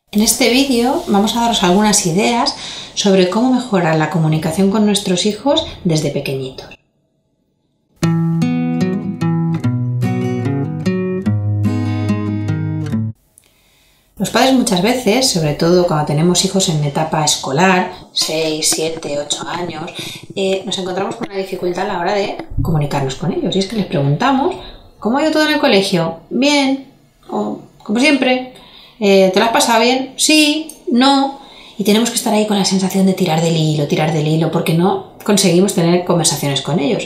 En este vídeo vamos a daros algunas ideas sobre cómo mejorar la comunicación con nuestros hijos desde pequeñitos. Los padres muchas veces, sobre todo cuando tenemos hijos en etapa escolar, 6, 7, 8 años, nos encontramos con una dificultad a la hora de comunicarnos con ellos. Y es que les preguntamos, ¿cómo ha ido todo en el colegio? ¿Bien? ¿O como siempre? ¿Te lo has pasado bien? Sí, no. Y tenemos que estar ahí con la sensación de tirar del hilo, porque no conseguimos tener conversaciones con ellos.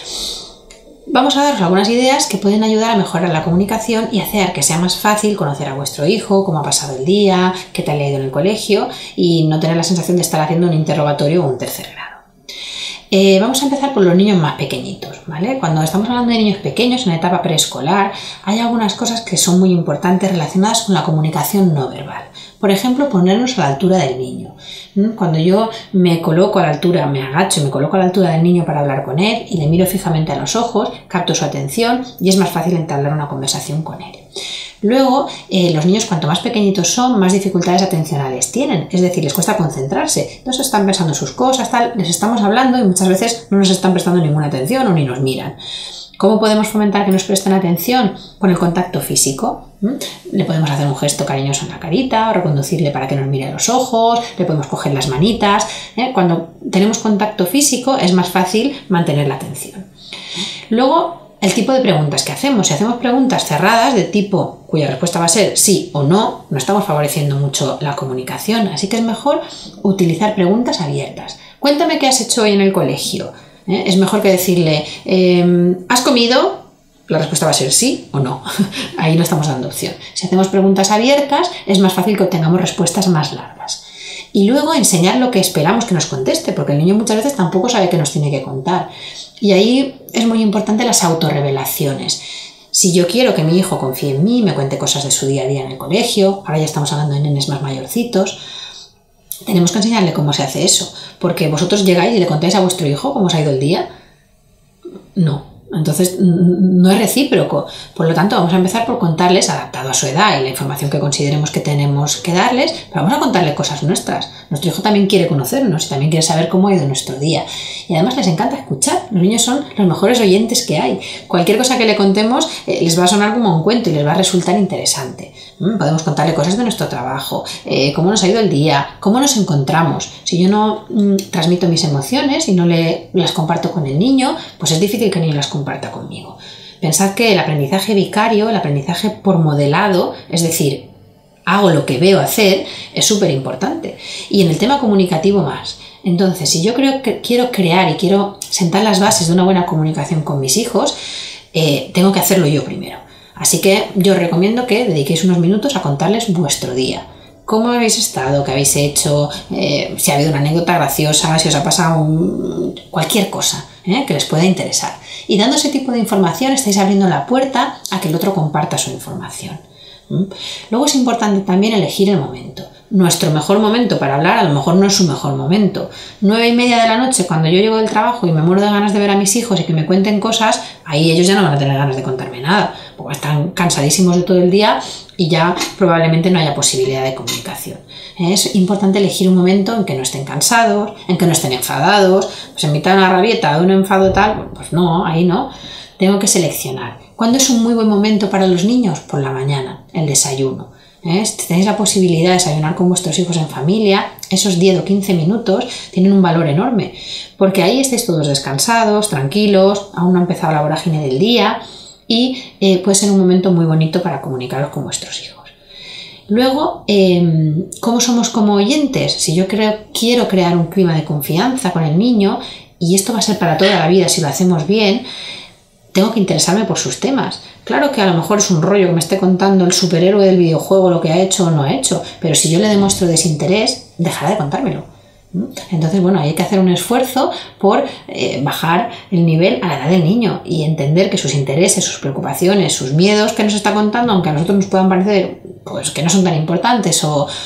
Vamos a daros algunas ideas que pueden ayudar a mejorar la comunicación y hacer que sea más fácil conocer a vuestro hijo, cómo ha pasado el día, qué tal le ha ido en el colegio y no tener la sensación de estar haciendo un interrogatorio o un tercer grado. Vamos a empezar por los niños más pequeñitos, ¿vale? Cuando estamos hablando de niños pequeños en la etapa preescolar, hay algunas cosas que son muy importantes relacionadas con la comunicación no verbal. Por ejemplo, ponernos a la altura del niño. Cuando yo me coloco a la altura, me agacho y me coloco a la altura del niño para hablar con él y le miro fijamente a los ojos, capto su atención y es más fácil entablar una conversación con él. Luego, los niños cuanto más pequeñitos son, más dificultades atencionales tienen, es decir, les cuesta concentrarse, no se están pensando sus cosas, tal, les estamos hablando y muchas veces no nos están prestando ninguna atención o ni nos miran. ¿Cómo podemos fomentar que nos presten atención? Con el contacto físico. Le podemos hacer un gesto cariñoso en la carita, o reconducirle para que nos mire a los ojos, le podemos coger las manitas. Cuando tenemos contacto físico es más fácil mantener la atención. Luego, el tipo de preguntas que hacemos. Si hacemos preguntas cerradas de tipo cuya respuesta va a ser sí o no, no estamos favoreciendo mucho la comunicación. Así que es mejor utilizar preguntas abiertas. Cuéntame qué has hecho hoy en el colegio. Es mejor que decirle ¿has comido? La respuesta va a ser sí o no. Ahí no estamos dando opción. Si hacemos preguntas abiertas es más fácil que obtengamos respuestas más largas. Y luego enseñar lo que esperamos que nos conteste, porque el niño muchas veces tampoco sabe qué nos tiene que contar. Y ahí es muy importante las autorrevelaciones. Si yo quiero que mi hijo confíe en mí, me cuente cosas de su día a día en el colegio, ahora ya estamos hablando de nenes más mayorcitos, tenemos que enseñarle cómo se hace eso, porque vosotros llegáis y le contáis a vuestro hijo cómo os ha ido el día. No. Entonces no es recíproco, por lo tanto vamos a empezar por contarles, adaptado a su edad y la información que consideremos que tenemos que darles, pero vamos a contarle cosas nuestras. Nuestro hijo también quiere conocernos y también quiere saber cómo ha ido nuestro día. Y además les encanta escuchar, los niños son los mejores oyentes que hay. Cualquier cosa que le contemos les va a sonar como un cuento y les va a resultar interesante. Podemos contarle cosas de nuestro trabajo, cómo nos ha ido el día, cómo nos encontramos. Si yo no transmito mis emociones y no las comparto con el niño, pues es difícil que el niño las comparta conmigo. Pensad que el aprendizaje vicario, el aprendizaje por modelado, es decir, hago lo que veo hacer, es súper importante. Y en el tema comunicativo más. Entonces, si yo quiero crear y quiero sentar las bases de una buena comunicación con mis hijos, tengo que hacerlo yo primero. Así que yo os recomiendo que dediquéis unos minutos a contarles vuestro día. ¿Cómo habéis estado? ¿Qué habéis hecho? Si ha habido una anécdota graciosa, si os ha pasado cualquier cosa que les pueda interesar. Y dando ese tipo de información estáis abriendo la puerta a que el otro comparta su información. Luego es importante también elegir el momento. Nuestro mejor momento para hablar a lo mejor no es su mejor momento. 9:30 de la noche, cuando yo llego del trabajo y me muero de ganas de ver a mis hijos y que me cuenten cosas, ahí ellos ya no van a tener ganas de contarme nada, porque están cansadísimos de todo el día y ya probablemente no haya posibilidad de comunicación. Es importante elegir un momento en que no estén cansados, en que no estén enfadados, pues en mitad de una rabieta, de un enfado tal, pues no, ahí no. Tengo que seleccionar. ¿Cuándo es un muy buen momento para los niños? Por la mañana, el desayuno. Si tenéis la posibilidad de desayunar con vuestros hijos en familia, esos 10 o 15 minutos tienen un valor enorme, porque ahí estáis todos descansados, tranquilos, aún no ha empezado la vorágine del día y puede ser un momento muy bonito para comunicaros con vuestros hijos. Luego, ¿cómo somos como oyentes? Si yo quiero crear un clima de confianza con el niño, y esto va a ser para toda la vida si lo hacemos bien, tengo que interesarme por sus temas. Claro que a lo mejor es un rollo que me esté contando el superhéroe del videojuego lo que ha hecho o no ha hecho, pero si yo le demuestro desinterés, dejará de contármelo. Entonces, bueno, hay que hacer un esfuerzo por bajar el nivel a la edad del niño y entender que sus intereses, sus preocupaciones, sus miedos que nos está contando, aunque a nosotros nos puedan parecer pues, que no son tan importantes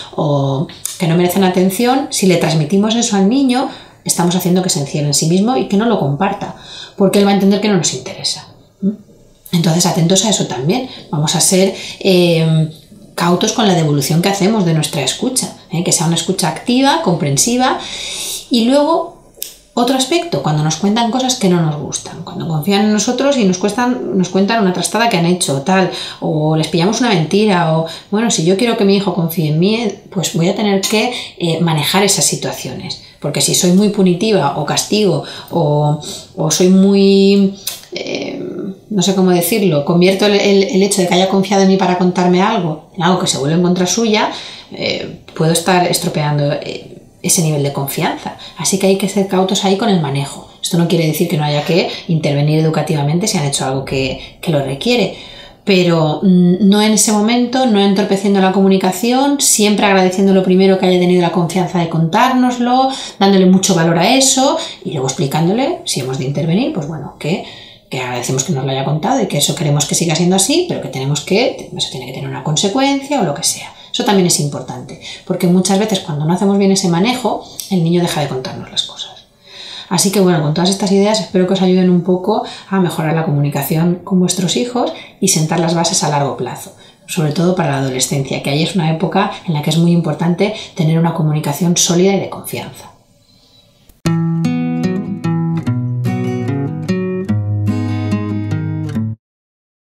o que no merecen atención, si le transmitimos eso al niño, estamos haciendo que se encierre en sí mismo y que no lo comparta, porque él va a entender que no nos interesa. Entonces, atentos a eso también. Vamos a ser cautos con la devolución que hacemos de nuestra escucha, que sea una escucha activa, comprensiva. Y luego, otro aspecto, cuando nos cuentan cosas que no nos gustan, cuando confían en nosotros y nos cuentan una trastada que han hecho, tal, o les pillamos una mentira, o bueno, si yo quiero que mi hijo confíe en mí, pues voy a tener que manejar esas situaciones, porque si soy muy punitiva o castigo o soy muy... no sé cómo decirlo, convierto el hecho de que haya confiado en mí para contarme algo en algo que se vuelve en contra suya, puedo estar estropeando ese nivel de confianza. Así que hay que ser cautos ahí con el manejo. Esto no quiere decir que no haya que intervenir educativamente si han hecho algo que lo requiere, pero no en ese momento, no entorpeciendo la comunicación, siempre agradeciendo lo primero que haya tenido la confianza de contárnoslo, dándole mucho valor a eso y luego explicándole, si hemos de intervenir, pues bueno, que agradecemos que nos lo haya contado y que eso queremos que siga siendo así, pero que eso tiene que tener una consecuencia o lo que sea. Eso también es importante, porque muchas veces cuando no hacemos bien ese manejo, el niño deja de contarnos las cosas. Así que bueno, con todas estas ideas espero que os ayuden un poco a mejorar la comunicación con vuestros hijos y sentar las bases a largo plazo, sobre todo para la adolescencia, que ahí es una época en la que es muy importante tener una comunicación sólida y de confianza.